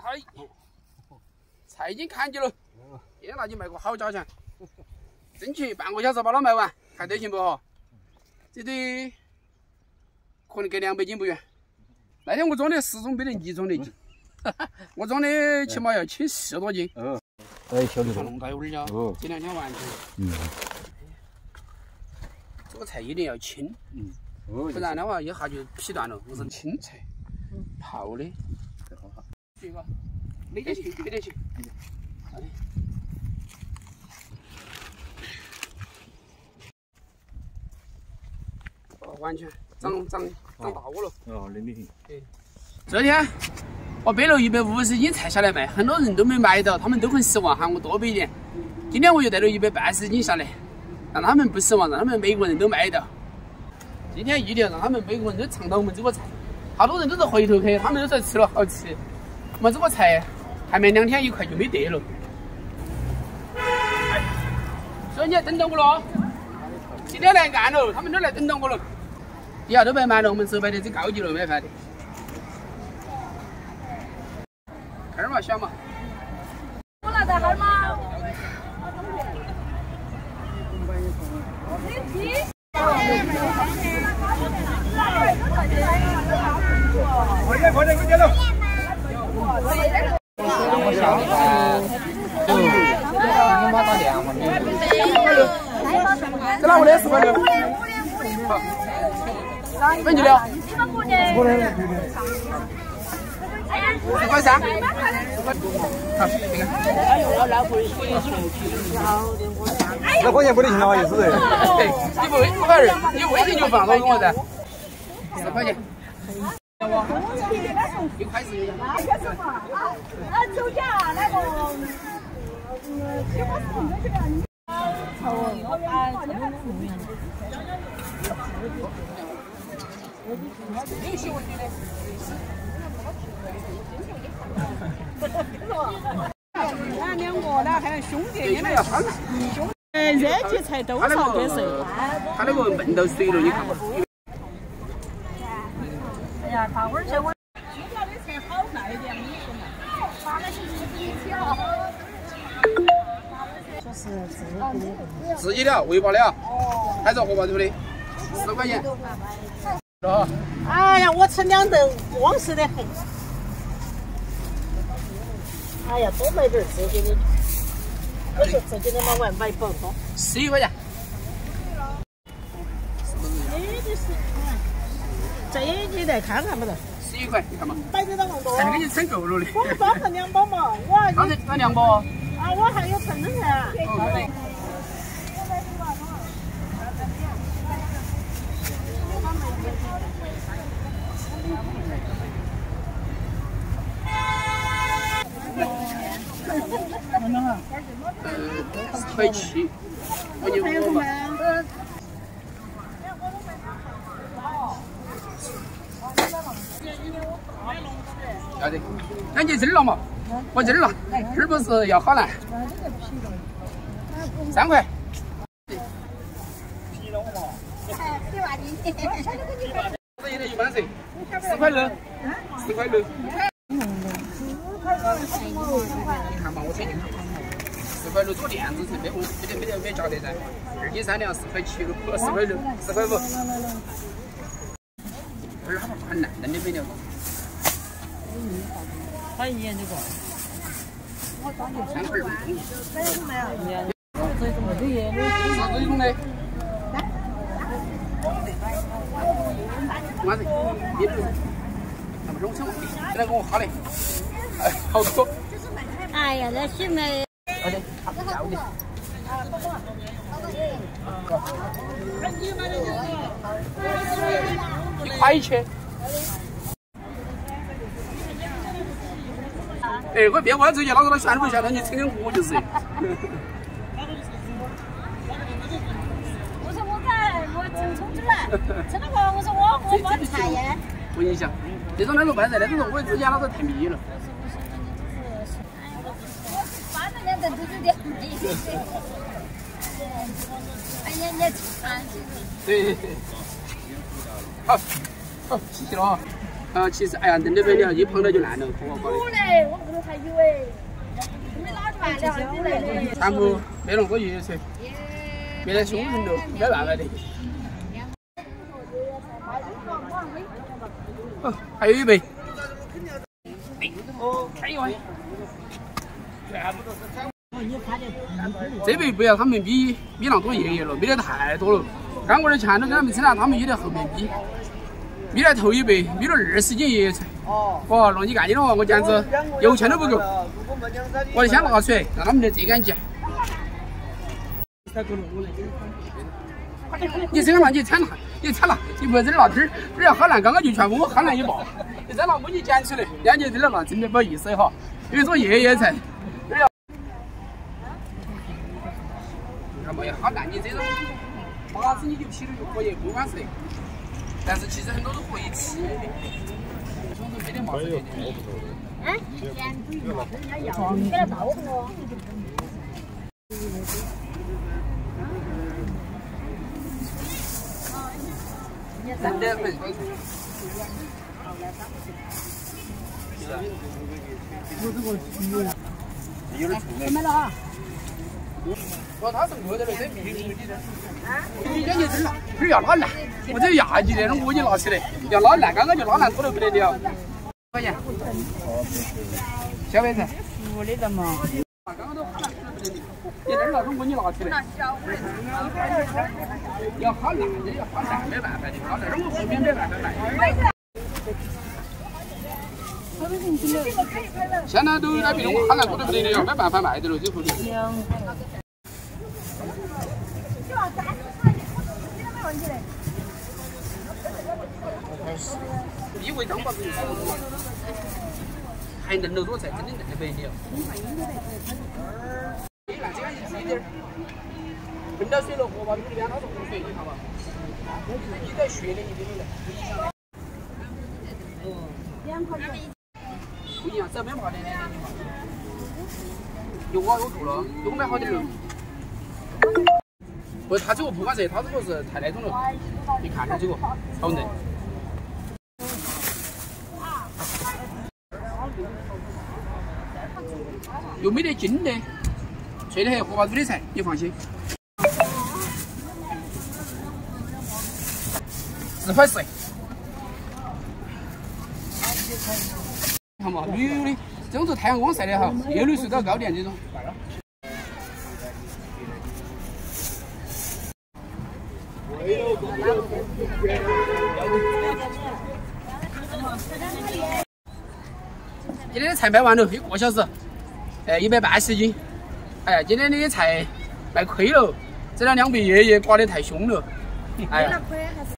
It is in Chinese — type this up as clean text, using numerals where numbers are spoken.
菜，菜已经看见了，一拿就卖个好价钱，争取半个小时把它卖完，看得行不哈？这堆可能隔200斤不远。那天我装的10种没得你装的斤，我装的起码要轻10多斤。 哎，小李弄大一会儿了，这2天完成。这个菜一定要轻，不然的话一下就劈断了。我是青菜，泡的，好好。这个没得去，没得去。好的。完全长大窝了。 哦，那里。 对。这天我背了150斤菜下来卖，很多人都没买到，他们都很失望，喊我多背一点。今天我又带了180斤下来，让他们不失望，让他们每个人都买到。今天一定要让他们每个人都尝到我们这个菜。好多人都是回头客，他们都说吃了好吃。我们这个菜还没2天1块就没得了。所以你要等到我了，今天来按了，他们都来等到我了。底下都摆满了，我们手摆的最高级了，买饭的。看嘛，小嘛。 我拿在哈儿吗？ 快点，快点了。 这哪个的4块6？好，分几了？4块3。好，这个。 那关键不得行了，意思是。 对，你不块2，你微信就放到我噻。4块钱。1块10。 酒家那个。 俺2个呢，还有兄弟， 这个要汤。 热气菜都少给谁？ 他那个焖到水了，你看嘛。 哎呀，大会儿去我。 新家的菜好卖点，你说嘛？ 发了1条。 说是自己的，喂饱的啊，还是荷包肉的，4块钱。 哎呀，我吃2顿，光实得很。哎呀，多买点自己的。我说自己的嘛，我还买不多。 11块钱。 这你来看看不得 ？11块，你看嘛。 摆得到那么多。 才给你称够了的。 我包份2包嘛，我还刚才2包。 啊，我还有份的噻。 4块7，我就5嘛。要得，那你扔了嘛？我扔了，这不是要好难。3块。这也得1万噻，4块6，4块6。你看嘛，我称你看，4块6做链子是没价的噻，2斤3两4块7了，4块6，4块5。这儿很烂的没了。 欢迎这个。 3块2。 这种的。 妈的，别动！他们容车，现在给我哈嘞，哎，好多。 哎呀，那是没。 好的，好的。1块钱。哎，我别我直接拿着它旋不旋，你称点我就是。 我说我称出来，称那个我说我包菜耶。 不影响，这种那个办噻，那种我之前那个太密了。 搬了2顿都是点没的。哎呀，你看。 对。好，好，谢谢了啊。 其实哎呀，扔这边了，一碰到就烂了， 有嘞，我屋头还有哎，没拿出来了，你来的。 全部没弄过热水，没得凶人了，没办法的。哦，还有一杯。还有啊。这杯不要他们比那多爷爷了，比得太多了。刚过来前头跟他们称了，他们也在后面比。米来头一杯，米了20斤椰菜。哦，那你干净的话，我简直油钱都不够。我得先拿出来，让他们来这干净。你这个嘛，你铲了，你不要在这拿点儿，这要喝烂，刚刚就全部我喝烂一半。你再拿木你捡起来，两节在这拿，真的不好意思哈。因为说椰菜，看嘛，要喝烂你这种，麻子你就劈了就可以，不管是。但是其实很多都可以吃的，兄弟没得麻子的。 哎，给他倒我。 真的很。 怎么了啊？ 哦，他是饿的了，这必须的。你讲你这儿，这儿要拉烂，我这牙级那种我就拿起来，要拉烂，刚刚就拉烂，拖得不得了。块钱。小白菜。 不的的嘛。 刚刚都喝烂，拖得不得了。你这儿那种我你拿起来。要喝烂的，要喝烂没办法的，喝烂我后面没办法卖。现在都有点别的，我喝烂拖得不得了，没办法卖的了，最后的。一味当把子还嫩了多菜，真的嫩得不得了。这个一点，喷到水了，河坝里面它是洪水，你看嘛，你在血的一点了。不一样，这没好点的，有我有做了，有没好点了。不，它这个不管谁，它这个是太那种了。你看它这个好嫩。又没得筋的，脆的很，河坝煮的菜，你放心。4块4。看嘛，绿的，这种是太阳光晒的好，叶绿水到高点这种。今天的菜卖完了，1个小时，180斤。哎呀，今天的菜卖亏了，这2杯爷爷刮得太凶了，哎呀。